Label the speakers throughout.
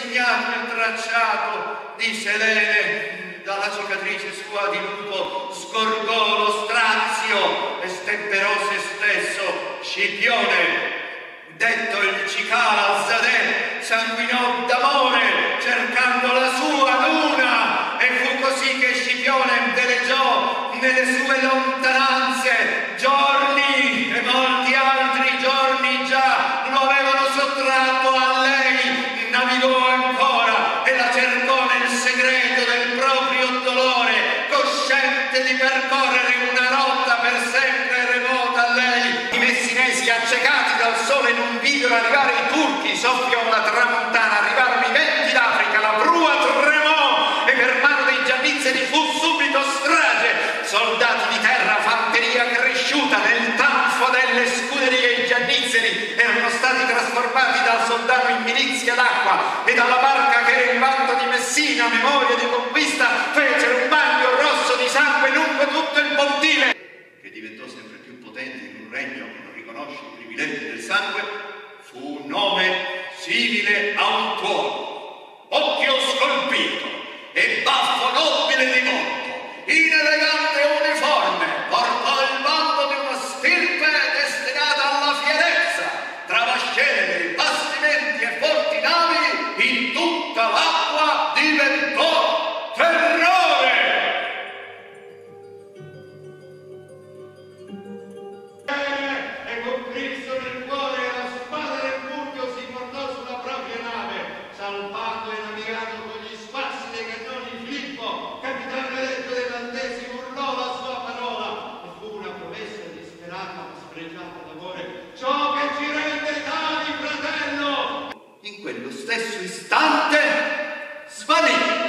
Speaker 1: segnato il tracciato di Selene. Dalla cicatrice sua di lupo scorgò lo strazio e stemperò se stesso Scipione. Detto il Cicala Zadè, sanguinò d'amore cercando la sua luna, e fu così che Scipione veleggiò nelle sue lontananze giorni, e molti altri giorni già lo avevano sottratto a lei. Navigò ancora e la cercò nel segreto del proprio dolore, cosciente di percorrere una rotta per sempre remota a lei. I messinesi, accecati dal sole, non videro arrivare i turchi. Soffiò una tramontana, arrivarono i venti d'Africa, la prua tremò e per mano dei giannizzeri fu subito strage. Soldati di terra, fanteria cresciuta, nel tanfo delle scuderie i giannizzeri erano stati trasformati dal soldano in milizia d'acqua, e dalla barca che era il vanto di Messina, memoria di conquista, fecero un bagno rosso di sangue lungo tutto il pontile, che diventò sempre più potente in un regno che non riconosce i privilegi del sangue. Fu un nome simile a un tuono, occhio scolpito e baffo nobile di volto, in elegante uniforme, portò il vanto di una stirpe destinata alla fierezza, tra vascelli, bastimenti e forti navi, in tutta l'acqua diventò terrore. E con Cristo nel cuore e la spada del pugno si portò sulla propria nave, salpando e navigando con gli spassi dei cannoni Filippo, capitano eletto dei Landesi, urlò la sua parola, e fu una promessa disperata ma spregiata d'amore: ciò che ci rende tali, fratello. In quello stesso istante svanì.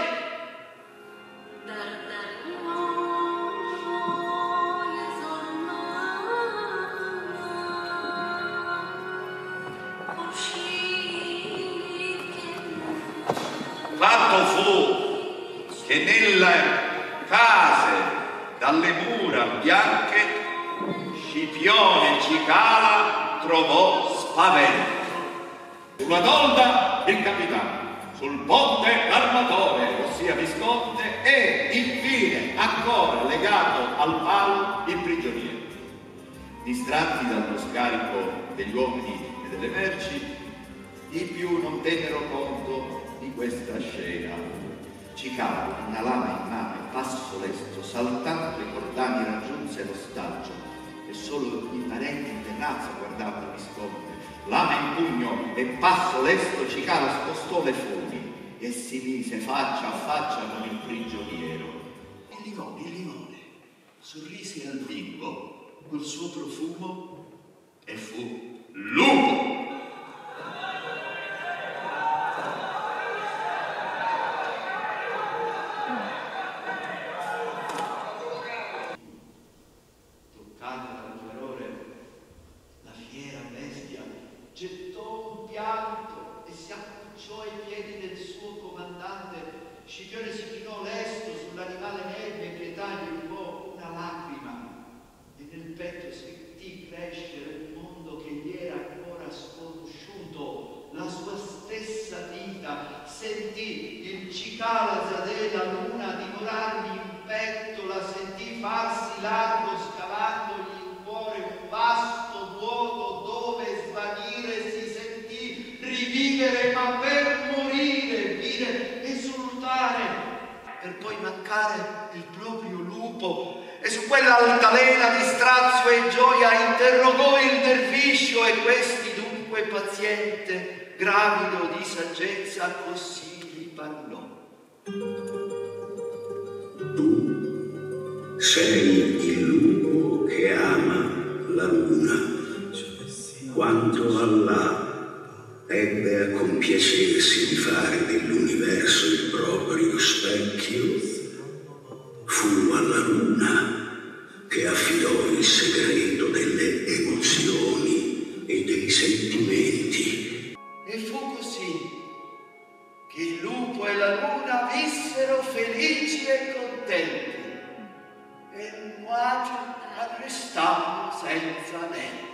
Speaker 1: Fatto fu che nelle case dalle mura bianche Scipione Cicala trovò spavento. Sulla tolda il capitano, sul ponte l'armatore, ossia Visconte, e infine ancora legato al palo il prigioniero. Distratti dallo scarico degli uomini e delle merci, i più non tennero conto di questa scena. Cicala, una lama in mano e passo lesto, saltando i cordami raggiunse l'ostaggio, e solo i parenti in terrazza guardavano Visconte. Lama in pugno e passo lesto, Cicala spostò le funi e si mise faccia a faccia con il prigioniero. Il limone, sorrise al bimbo col suo profumo e fu lupo. Gettò un pianto e si appoggiò ai piedi del suo comandante. Scipione si chinò lesto sull'animale nervo e pietà gli rubò una lacrima, e nel petto sentì crescere un mondo che gli era ancora sconosciuto, la sua stessa vita. Sentì il Cicala Zadè, la luna, dimorargli in petto, la sentì farsi largo, scavandogli in cuore un vasto vuoto dove svanire si sentì, rivivere ma per morire, vide esultare per poi mancare il proprio lupo. E su quell'altalena di strazio e gioia interrogò il derviscio, e questi dunque paziente, gravido di saggezza, così gli parlò:
Speaker 2: tu sei il lupo che ama la luna. Quando Allah ebbe a compiacersi di fare dell'universo il proprio specchio, fu alla luna che affidò il segreto delle emozioni e dei sentimenti.
Speaker 1: E fu così che il lupo e la luna vissero felici e contenti, e il nuato arrestato senza neve.